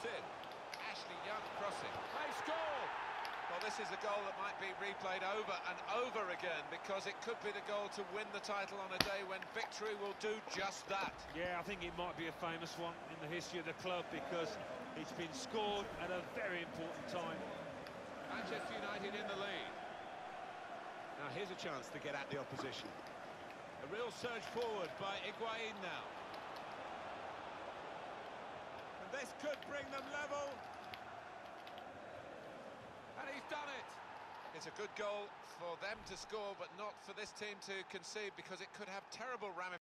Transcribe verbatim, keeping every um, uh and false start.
in. Ashley Young crossing. They score! Well, this is a goal that might be replayed over and over again, because it could be the goal to win the title on a day when victory will do just that. Yeah, I think it might be a famous one in the history of the club, because it's been scored at a very important time. Manchester United in the lead. Now here's a chance to get at the opposition. A real surge forward by Higuain now. And this could bring them level. And he's done it. It's a good goal for them to score, but not for this team to concede, because it could have terrible ramifications.